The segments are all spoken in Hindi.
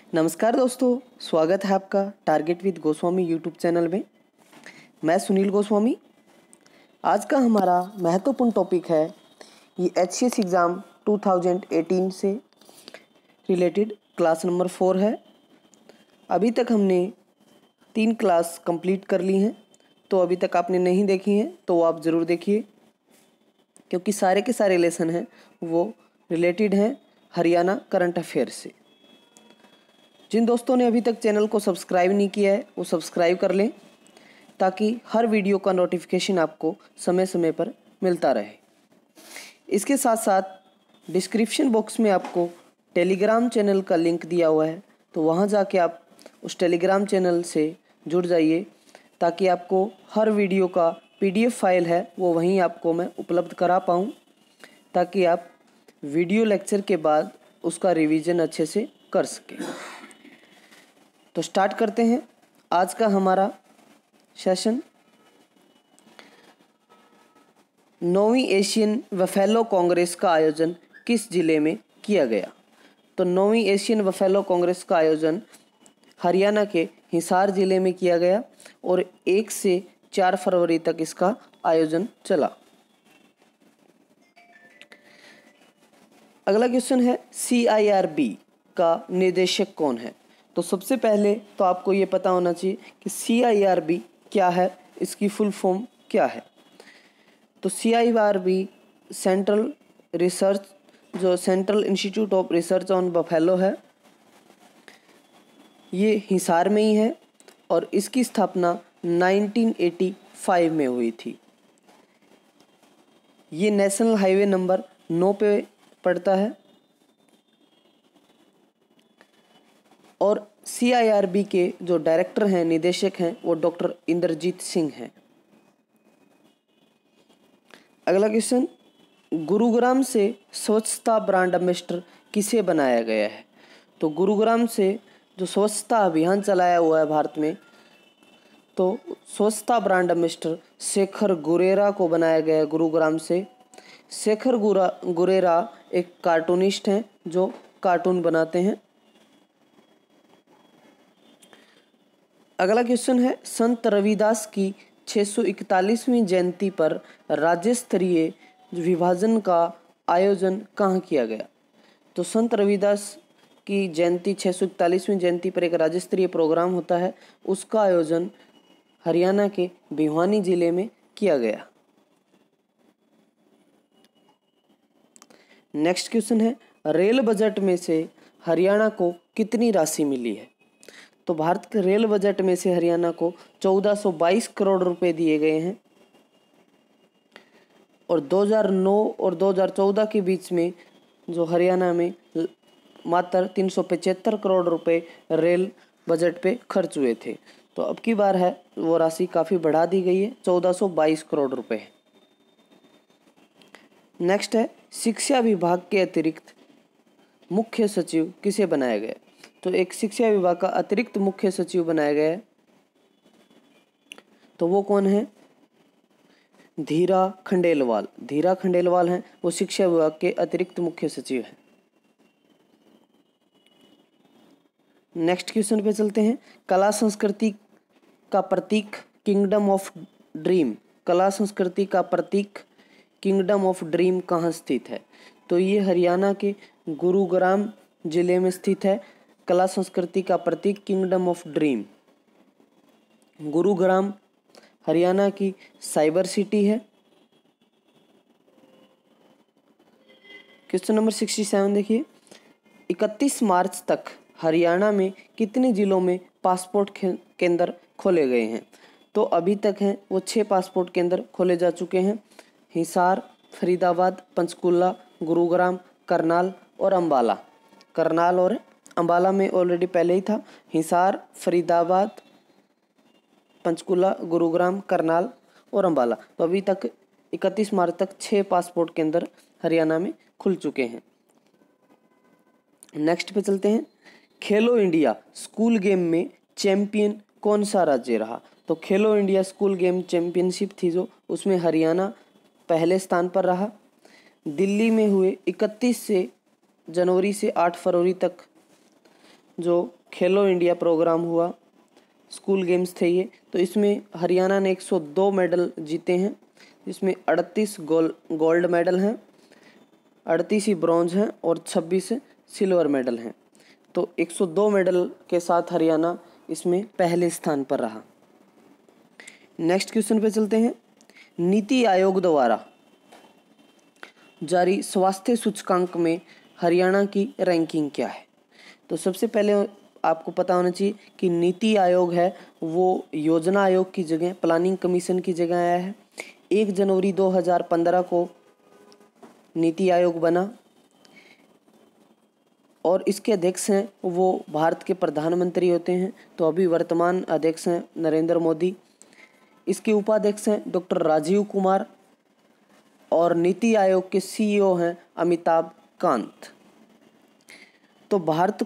नमस्कार दोस्तों, स्वागत है आपका target with Goswami YouTube channel में। मैं सुनील गोस्वामी। आज का हमारा महत्वपूर्ण टॉपिक है ये HCS एग्ज़ाम 2018 से रिलेटेड क्लास नंबर 4 है। अभी तक हमने 3 क्लास कंप्लीट कर ली हैं, तो अभी तक आपने नहीं देखी हैं तो आप ज़रूर देखिए, क्योंकि सारे के सारे लेसन हैं वो रिलेटेड हैं हरियाणा करंट अफेयर से। जिन दोस्तों ने अभी तक चैनल को सब्सक्राइब नहीं किया है वो सब्सक्राइब कर लें, ताकि हर वीडियो का नोटिफिकेशन आपको समय समय पर मिलता रहे। इसके साथ साथ डिस्क्रिप्शन बॉक्स में आपको टेलीग्राम चैनल का लिंक दिया हुआ है, तो वहां जाके आप उस टेलीग्राम चैनल से जुड़ जाइए, ताकि आपको हर वीडियो का PDF फाइल है वो वहीं आपको मैं उपलब्ध करा पाऊँ, ताकि आप वीडियो लेक्चर के बाद उसका रिवीजन अच्छे से कर सकें। तो स्टार्ट करते हैं आज का हमारा सेशन। 9वीं एशियन बफेलो कांग्रेस का आयोजन किस जिले में किया गया? तो 9वीं एशियन बफेलो कांग्रेस का आयोजन हरियाणा के हिसार जिले में किया गया और 1 से 4 फरवरी तक इसका आयोजन चला। अगला क्वेश्चन है CIRB का निदेशक कौन है? तो सबसे पहले तो आपको ये पता होना चाहिए कि CIRB क्या है, इसकी फुल फॉर्म क्या है। तो CIRB central institute of research on buffalo है। ये हिसार में ही है और इसकी स्थापना 1985 में हुई थी। ये नेशनल हाईवे नंबर 9 पे पड़ता है और CIRB के जो डायरेक्टर हैं, निदेशक हैं, वो डॉक्टर इंद्रजीत सिंह हैं। अगला क्वेश्चन, गुरुग्राम से स्वच्छता ब्रांड एम्बेसडर किसे बनाया गया है? तो गुरुग्राम से जो स्वच्छता अभियान चलाया हुआ है भारत में, तो स्वच्छता ब्रांड एम्बेसडर शेखर गुरेरा को बनाया गया है गुरुग्राम से। शेखर गुरेरा एक कार्टूनिस्ट हैं जो कार्टून बनाते हैं। अगला क्वेश्चन है, संत रविदास की 641वीं जयंती पर राज्य स्तरीय विभाजन का आयोजन कहाँ किया गया? तो संत रविदास की जयंती 641वीं जयंती पर एक राज्य स्तरीय प्रोग्राम होता है, उसका आयोजन हरियाणा के भिवानी जिले में किया गया। नेक्स्ट क्वेश्चन है, रेल बजट में से हरियाणा को कितनी राशि मिली है? तो भारत के रेल बजट में से हरियाणा को 1422 करोड़ रुपए दिए गए हैं और 2009 और 2014 के बीच में जो हरियाणा में मात्र 375 करोड़ रुपए रेल बजट पे खर्च हुए थे। तो अब की बार है वो राशि काफ़ी बढ़ा दी गई है, 1422 करोड़ रुपए। नेक्स्ट है, शिक्षा विभाग के अतिरिक्त मुख्य सचिव किसे बनाया गया? तो एक शिक्षा विभाग का अतिरिक्त मुख्य सचिव बनाया गया है, तो वो कौन है? धीरा खंडेलवाल हैं, वो शिक्षा विभाग के अतिरिक्त मुख्य सचिव हैं। नेक्स्ट क्वेश्चन पे चलते हैं, कला संस्कृति का प्रतीक किंगडम ऑफ ड्रीम कहाँ स्थित है? तो ये हरियाणा के गुरुग्राम जिले में स्थित है। कला संस्कृति का प्रतीक kingdom of dream. Gurugram Haryana की साइबर सिटी है। क्वेश्चन नंबर 67 देखिए, 31 मार्च तक हरियाणा में कितने जिलों में पासपोर्ट केंद्र खोले गए हैं? तो अभी तक हैं वो 6 पासपोर्ट केंद्र खोले जा चुके हैं। हिसार, फरीदाबाद, पंचकुला, गुरुग्राम, करनाल और अम्बाला में ऑलरेडी पहले ही था। हिसार, फरीदाबाद, पंचकुला, गुरुग्राम, करनाल और अम्बाला। तो अभी तक 31 मार्च तक 6 पासपोर्ट केंद्र हरियाणा में खुल चुके हैं। नेक्स्ट पे चलते हैं, खेलो इंडिया स्कूल गेम में चैंपियन कौन सा राज्य रहा? तो खेलो इंडिया स्कूल गेम चैंपियनशिप थी जो, उसमें हरियाणा पहले स्थान पर रहा। दिल्ली में हुए 31 जनवरी से 8 फरवरी तक जो खेलो इंडिया प्रोग्राम हुआ, स्कूल गेम्स थे ये। तो इसमें हरियाणा ने 102 मेडल जीते हैं, इसमें 38 गोल्ड मेडल हैं, 38 ही ब्रॉन्ज हैं और 26 सिल्वर मेडल हैं। तो 102 मेडल के साथ हरियाणा इसमें पहले स्थान पर रहा। नेक्स्ट क्वेश्चन पे चलते हैं। नीति आयोग द्वारा जारी स्वास्थ्य सूचकांक में हरियाणा की रैंकिंग क्या है? तो सबसे पहले आपको पता होना चाहिए कि नीति आयोग है वो योजना आयोग की जगह प्लानिंग कमीशन की जगह आया है। 1 जनवरी 2015 को नीति आयोग बना और इसके अध्यक्ष हैं वो भारत के प्रधानमंत्री होते हैं। तो अभी वर्तमान अध्यक्ष हैं नरेंद्र मोदी। इसके उपाध्यक्ष हैं डॉक्टर राजीव कुमार और नीति आयोग के सीईओ हैं अमिताभ कांत। तो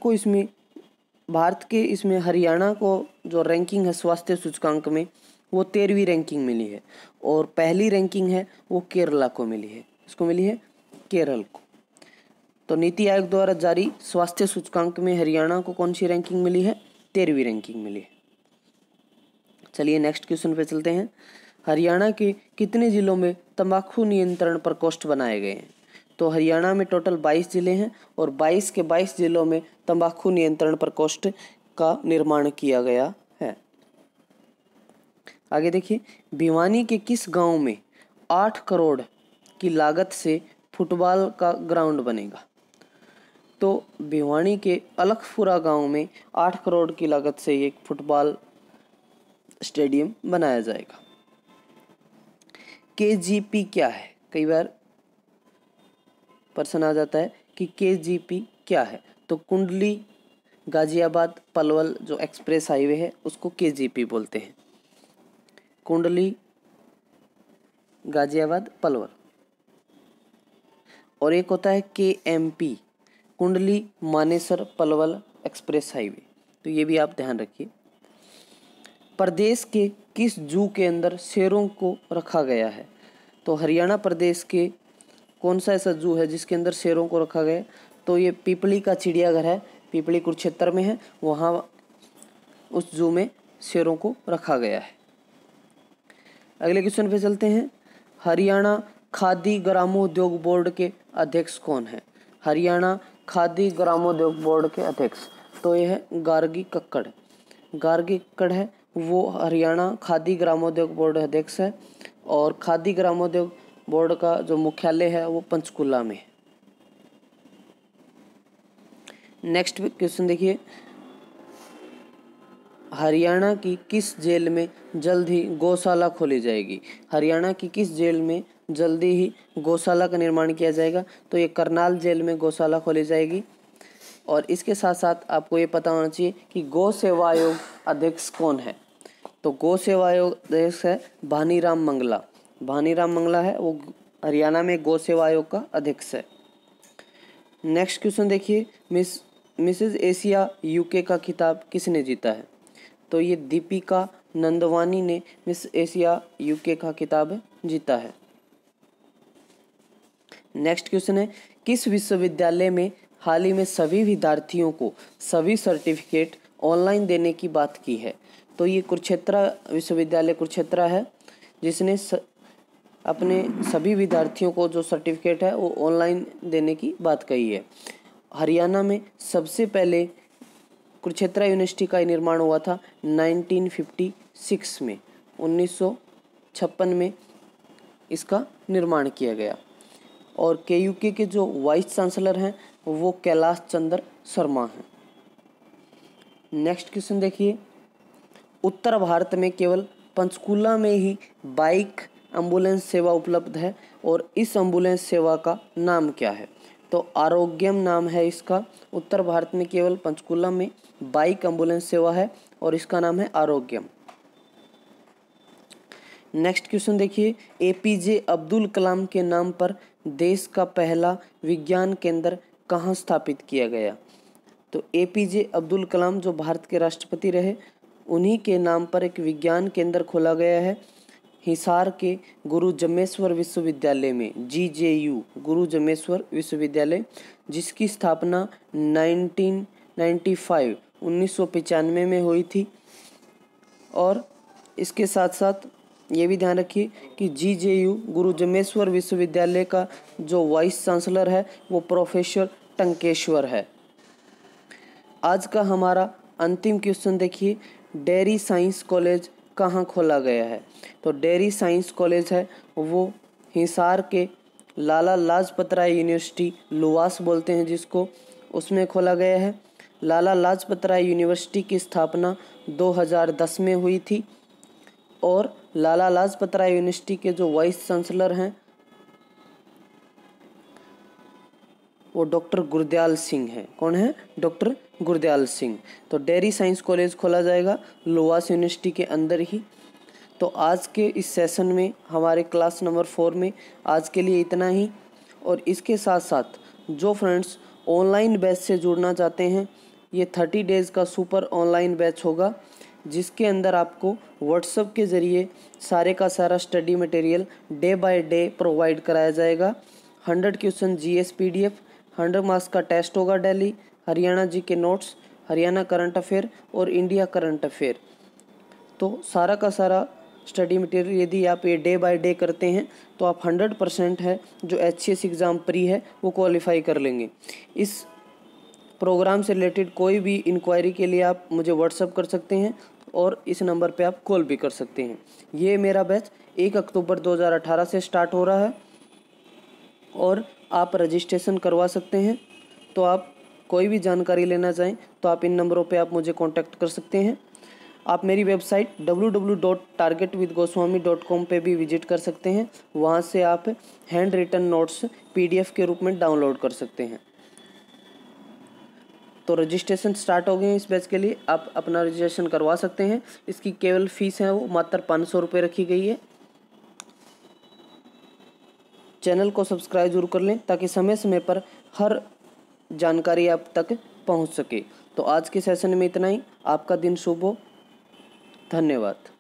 भारत के इसमें हरियाणा को जो रैंकिंग है स्वास्थ्य सूचकांक में वो 13वीं रैंकिंग मिली है और पहली रैंकिंग है वो केरला को मिली है। इसको मिली है केरल को। तो नीति आयोग द्वारा जारी स्वास्थ्य सूचकांक में हरियाणा को कौन सी रैंकिंग मिली है? 13वीं रैंकिंग मिली है। चलिए नेक्स्ट क्वेश्चन पे चलते हैं। हरियाणा के कितने जिलों में तंबाकू नियंत्रण प्रकोष्ठ बनाए गए हैं? तो हरियाणा में टोटल 22 जिले हैं और 22 के 22 जिलों में तंबाकू नियंत्रण प्रकोष्ठ का निर्माण किया गया है। आगे देखिए, भिवानी के किस गांव में 8 करोड़ की लागत से फुटबॉल का ग्राउंड बनेगा? तो भिवानी के अलखपुरा गांव में 8 करोड़ की लागत से एक फुटबॉल स्टेडियम बनाया जाएगा। KGP क्या है? कई बार प्रश्न आ जाता है कि KGP क्या है। तो कुंडली गाजियाबाद पलवल जो एक्सप्रेस हाईवे है उसको KGP बोलते हैं, कुंडली गाजियाबाद पलवल। और एक होता है KMP, Kundli Manesar Palwal express highway. तो ये भी आप ध्यान रखिए। प्रदेश के किस जू के अंदर शेरों को रखा गया है? तो हरियाणा प्रदेश के कौन सा ऐसा जू है जिसके अंदर शेरों को रखा गया है? तो ये पिपली का चिड़ियाघर है, पिपली कुरुक्षेत्र में है, वहाँ उस जू में शेरों को रखा गया है। अगले क्वेश्चन पे चलते हैं। हरियाणा खादी ग्रामोद्योग बोर्ड के अध्यक्ष कौन है? हरियाणा खादी ग्रामोद्योग बोर्ड के अध्यक्ष, तो यह है गार्गी कक्कड़। गार्गी कक्कड़ है वो हरियाणा खादी ग्रामोद्योग बोर्ड अध्यक्ष है और खादी ग्रामोद्योग बोर्ड का जो मुख्यालय है वो पंचकुला में है। नेक्स्ट क्वेश्चन देखिए, हरियाणा की किस जेल में जल्द ही गौशाला खोली जाएगी? हरियाणा की किस जेल में जल्दी ही गौशाला का निर्माण किया जाएगा? तो ये करनाल जेल में गौशाला खोली जाएगी। और इसके साथ साथ आपको ये पता होना चाहिए कि गौ सेवा आयोग अध्यक्ष कौन है? तो गौ सेवा आयोग अध्यक्ष है भानीराम मंगला। भानीराम मंगला है वो हरियाणा में गौ सेवा आयोग का अध्यक्ष है। नेक्स्ट क्वेश्चन देखिए, मिसेज एशिया यूके का खिताब किसने जीता है? तो ये दीपिका नंदवानी ने मिस एशिया यूके का खिताब जीता है। नेक्स्ट क्वेश्चन है, किस विश्वविद्यालय में हाल ही में सभी विद्यार्थियों को सभी सर्टिफिकेट ऑनलाइन देने की बात की है? तो ये कुरुक्षेत्र विश्वविद्यालय कुरुक्षेत्र है जिसने अपने सभी विद्यार्थियों को जो सर्टिफिकेट है वो ऑनलाइन देने की बात कही है। हरियाणा में सबसे पहले कुरुक्षेत्र यूनिवर्सिटी का निर्माण हुआ था 1956 में, 1956 में इसका निर्माण किया गया। और KUK के जो वाइस चांसलर हैं वो कैलाश चंद्र शर्मा हैं। नेक्स्ट क्वेश्चन देखिए, उत्तर भारत में केवल पंचकुला में ही बाइक एम्बुलेंस सेवा उपलब्ध है और इस एम्बुलेंस सेवा का नाम क्या है? तो आरोग्यम नाम है इसका। उत्तर भारत में केवल पंचकुला में बाइक एम्बुलेंस सेवा है और इसका नाम है आरोग्यम। नेक्स्ट क्वेश्चन देखिए, APJ अब्दुल कलाम के नाम पर देश का पहला विज्ञान केंद्र कहाँ स्थापित किया गया? तो APJ अब्दुल कलाम जो भारत के राष्ट्रपति रहे उन्हीं के नाम पर एक विज्ञान केंद्र खोला गया है हिसार के गुरु जम्मेश्वर विश्वविद्यालय में, GJU गुरु जम्मेश्वर विश्वविद्यालय, जिसकी स्थापना 1995 1995 में हुई थी। और इसके साथ साथ ये भी ध्यान रखिए कि GJU गुरु जम्मेश्वर विश्वविद्यालय का जो वाइस चांसलर है वो प्रोफेसर टंकेश्वर है। आज का हमारा अंतिम क्वेश्चन देखिए, डेयरी साइंस कॉलेज कहाँ खोला गया है? तो डेयरी साइंस कॉलेज है वो हिसार के लाला लाजपत राय यूनिवर्सिटी, लुवास बोलते हैं जिसको, उसमें खोला गया है। लाला लाजपत राय यूनिवर्सिटी की स्थापना 2010 में हुई थी और लाला लाजपत राय यूनिवर्सिटी के जो वाइस चांसलर हैं वो डॉक्टर गुरदयाल सिंह हैं। कौन है? डॉक्टर गुरदयाल सिंह। तो डेयरी साइंस कॉलेज खोला जाएगा लुवास यूनिवर्सिटी के अंदर ही। तो आज के इस सेशन में हमारे क्लास नंबर 4 में आज के लिए इतना ही। और इसके साथ साथ जो फ्रेंड्स ऑनलाइन बैच से जुड़ना चाहते हैं, ये 30 डेज़ का सुपर ऑनलाइन बैच होगा जिसके अंदर आपको व्हाट्सएप के ज़रिए सारे का सारा study material day by day provide कराया जाएगा। 100 क्वेश्चन GS PDF, 100 मार्क्स का टेस्ट होगा daily, Haryana G K notes, Haryana current affair और इंडिया करंट अफेयर। तो सारा का सारा स्टडी मटेरियल यदि आप ये डे बाय डे करते हैं तो आप 100% है जो HCS एग्ज़ाम प्री है वो क्वालिफाई कर लेंगे। इस प्रोग्राम से रिलेटेड कोई भी इंक्वायरी के लिए आप मुझे व्हाट्सअप कर सकते हैं और इस नंबर पे आप कॉल भी कर सकते हैं। ये मेरा बैच 1 अक्टूबर 2018 से स्टार्ट हो रहा है और आप रजिस्ट्रेशन करवा सकते हैं। तो आप कोई भी जानकारी लेना चाहें तो आप इन नंबरों पे आप मुझे कांटेक्ट कर सकते हैं। आप मेरी वेबसाइट www.targetwithgoswami.com पे भी विजिट कर सकते हैं। वहाँ से आप हैंड रिटन नोट्स PDF के रूप में डाउनलोड कर सकते हैं। तो रजिस्ट्रेशन स्टार्ट हो गए हैं इस बैच के लिए, आप अपना रजिस्ट्रेशन करवा सकते हैं। इसकी केवल फीस है वो मात्र 500 रुपये रखी गई है। चैनल को सब्सक्राइब जरूर कर लें ताकि समय समय पर हर जानकारी आप तक पहुंच सके। तो आज के सेशन में इतना ही। आपका दिन शुभ हो। धन्यवाद।